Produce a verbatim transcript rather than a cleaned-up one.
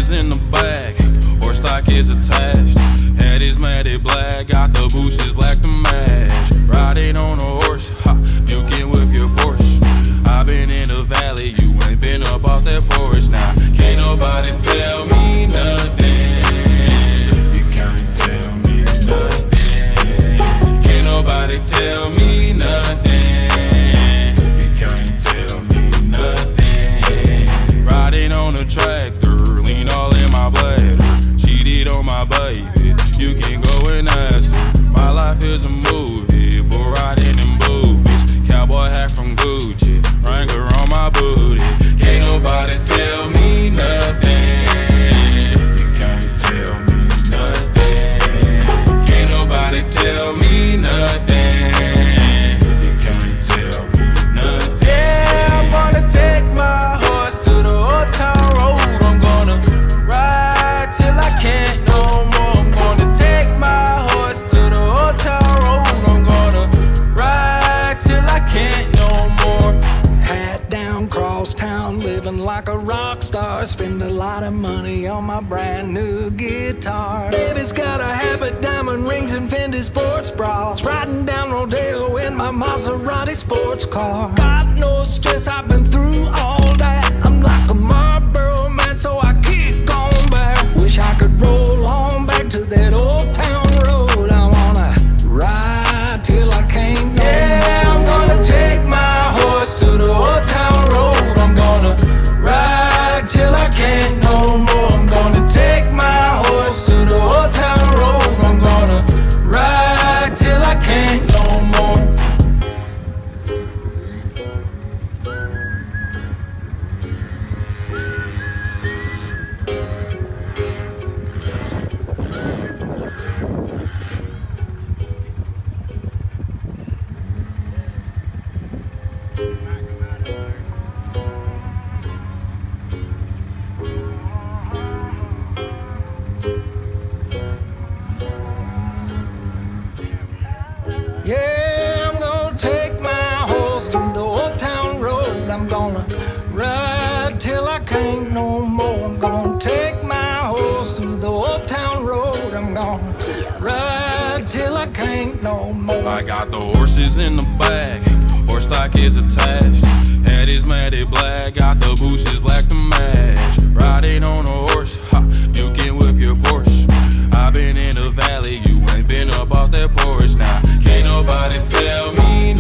horses in the back, horse stock is attached. Head is matted black, got the bushes black to match. Riding on a horse, ha, you can whip your Porsche. I been in the valley, you ain't been up off that porch. Now, can't nobody tell me nothing. You can't tell me nothing. Can't nobody tell me nothing. You can't tell me nothing. Riding on a tractor, lean all in my bladder. Cheated on my baby, you can go and ask her. My life is a movie, but riding in boobies. Cowboy hat from Gucci, Wrangler on my booty. Can't nobody tell me nothing. You can't tell me nothing. Can't nobody tell me nothing. You can't tell me nothing. Yeah, I'm gonna take my horse to the old town road. I'm gonna ride till I can't no more. I'm gonna take my horse to the old town road. I'm gonna ride till I can't no more. Hat down, cross town, living like a rock star. Spend a lot of money on my brand new guitar. Baby's got a habit, diamond rings and Fendi sports bras. Riding down Rodeo in my Maserati sports car. God no stress, I've been through all that. I'm like a Marlboro man, so I keep going back. Wish I could roll on back to that old town road. I wanna ride till I can't no Yeah, more. I'm gonna take my horse to the old town road. I'm gonna ride till I can't no more. I'm gonna take my horse to the old town road. I'm gonna ride till I can't no more. Yeah, I'm gonna take my horse through the old town road. I'm gonna ride till I can't no more. I'm gonna take my horse through the old town road. I'm gonna ride till I can't no more. I got the horses in the back, horse stock is attached. Head is matted black, got the bushes black to match. Riding on a horse, ha, you can whip your Porsche. I been in the valley, you ain't been up off that porch. Now, can't nobody tell me